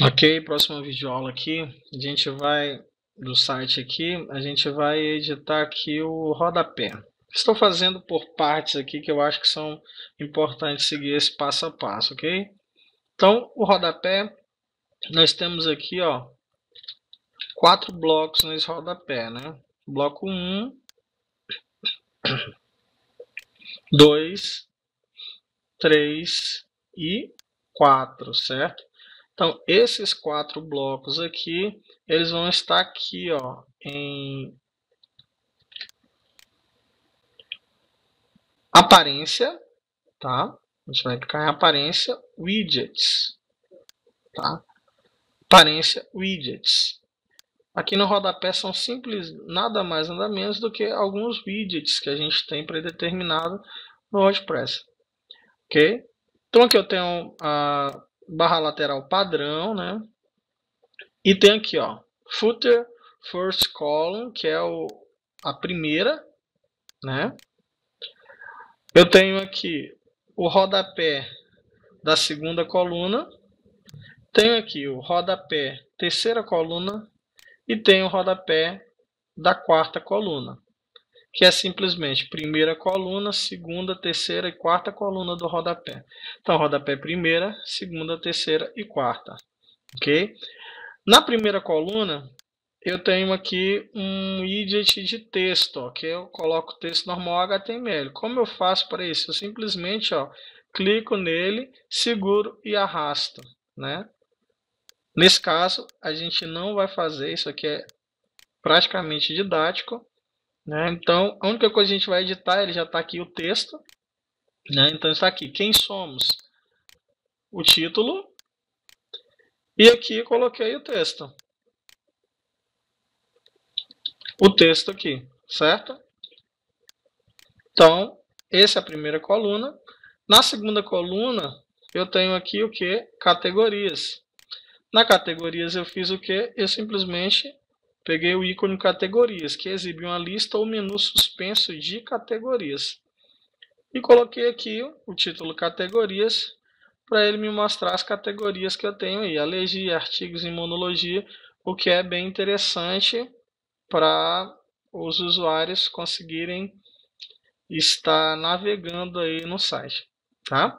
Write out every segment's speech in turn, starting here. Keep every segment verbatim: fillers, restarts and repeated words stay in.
Ok, próxima videoaula aqui, a gente vai, do site aqui, a gente vai editar aqui o rodapé. Estou fazendo por partes aqui que eu acho que são importantes seguir esse passo a passo, ok? Então, o rodapé, nós temos aqui, ó, quatro blocos nesse rodapé, né? Bloco um, dois, três e quatro, certo? Então, esses quatro blocos aqui, eles vão estar aqui, ó, em aparência, tá? A gente vai clicar em aparência, widgets, tá? Aparência, widgets. Aqui no rodapé são simples, nada mais nada menos do que alguns widgets que a gente tem predeterminado no WordPress, ok? Então aqui eu tenho a barra lateral padrão, né? E tem aqui, ó, footer first column, que é o, a primeira, né? Eu tenho aqui o rodapé da segunda coluna, tenho aqui o rodapé terceira coluna e tenho o rodapé da quarta coluna, que é simplesmente primeira coluna, segunda, terceira e quarta coluna do rodapé. Então, rodapé primeira, segunda, terceira e quarta, ok? Na primeira coluna, eu tenho aqui um widget de texto, ó, que eu coloco texto normal H T M L. Como eu faço para isso? Eu simplesmente, ó, clico nele, seguro e arrasto, né? Nesse caso, a gente não vai fazer, isso aqui é praticamente didático, né? Então, a única coisa que a gente vai editar, ele já está aqui o texto, né? Então está aqui, quem somos? O título, e aqui coloquei o texto. O texto aqui, certo? Então, essa é a primeira coluna. Na segunda coluna, eu tenho aqui o que? Categorias. Na categorias eu fiz o que? Eu simplesmente peguei o ícone categorias, que exibe uma lista ou menu suspenso de categorias. E coloquei aqui o título categorias, para ele me mostrar as categorias que eu tenho aí. Alergia, artigos, imunologia, o que é bem interessante para os usuários conseguirem estar navegando aí no site, tá?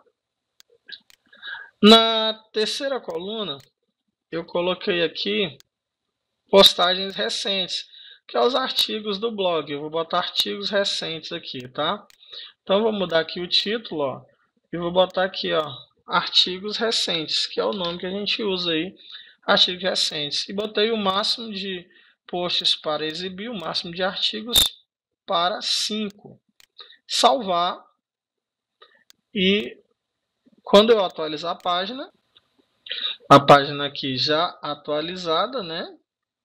Na terceira coluna, eu coloquei aqui postagens recentes, que é os artigos do blog. Eu vou botar artigos recentes aqui, tá? Então, vou mudar aqui o título, ó, e vou botar aqui, ó, artigos recentes, que é o nome que a gente usa aí, artigos recentes. E botei o máximo de posts para exibir, o máximo de artigos para cinco. Salvar. E quando eu atualizar a página, a página aqui já atualizada, né?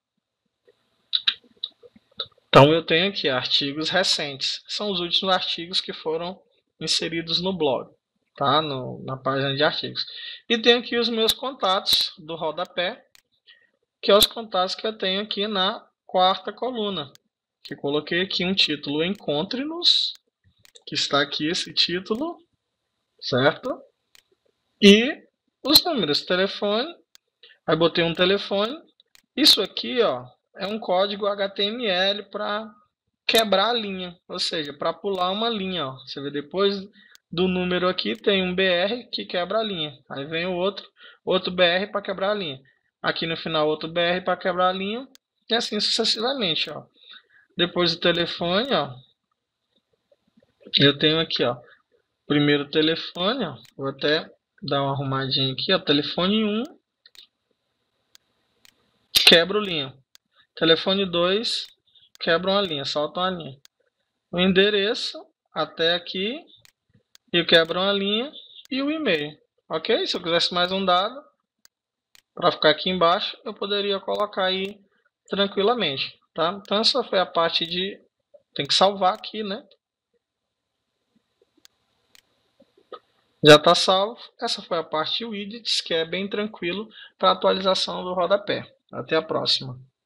Então eu tenho aqui artigos recentes. São os últimos artigos que foram inseridos no blog, tá? No, na página de artigos. E tenho aqui os meus contatos do rodapé, que é os contatos que eu tenho aqui na quarta coluna. Que coloquei aqui um título Encontre-nos, que está aqui esse título, certo? E os números, telefone, aí botei um telefone. Isso aqui, ó, é um código H T M L para quebrar a linha, ou seja, para pular uma linha. Ó. Você vê depois do número aqui tem um B R que quebra a linha. Aí vem o outro, outro B R para quebrar a linha. Aqui no final outro B R para quebrar a linha e assim sucessivamente, ó. Depois do telefone, ó, eu tenho aqui, ó, primeiro telefone, ó, vou até dar uma arrumadinha aqui, ó, telefone um, quebra o linha. Telefone dois, quebra uma linha, solta uma linha. O endereço até aqui e quebra uma linha e o e-mail, ok? Se eu quisesse mais um dado para ficar aqui embaixo, eu poderia colocar aí tranquilamente, tá? Então essa foi a parte de tem que salvar aqui, né? Já está salvo. Essa foi a parte de widgets, que é bem tranquilo para atualização do rodapé. Até a próxima.